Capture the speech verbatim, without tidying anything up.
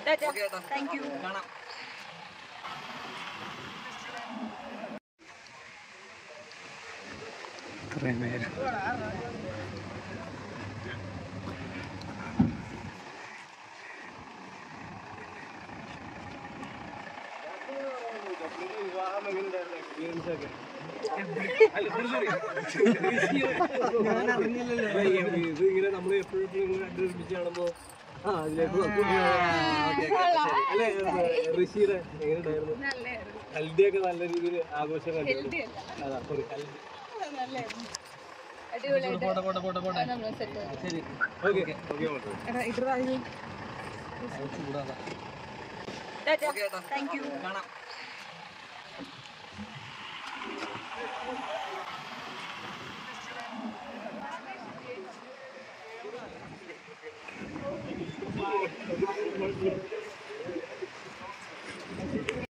Thank you. കാണാം. ഇത്രയും പേര് ഞാൻ അറിഞ്ഞില്ലല്ലോ ഇത് ഇങ്ങനെ നമ്മൾ എപ്പോഴും ഇങ്ങനെ അഡ്രസ് കാണുമ്പോ ആ അതിലേക്ക് അല്ലെ ഋഷിയുടെ എങ്ങനെയുണ്ടായിരുന്നു? ഹൽദിയൊക്കെ നല്ല രീതിയിൽ ആഘോഷം കണ്ടു. അതാ സോറി ഹൽദി. പോട്ടെ പോട്ടെ പോട്ടെ പോട്ടെ ശരി ഓക്കെ ഓക്കെ താങ്ക് യു. കാണാം. Thank you.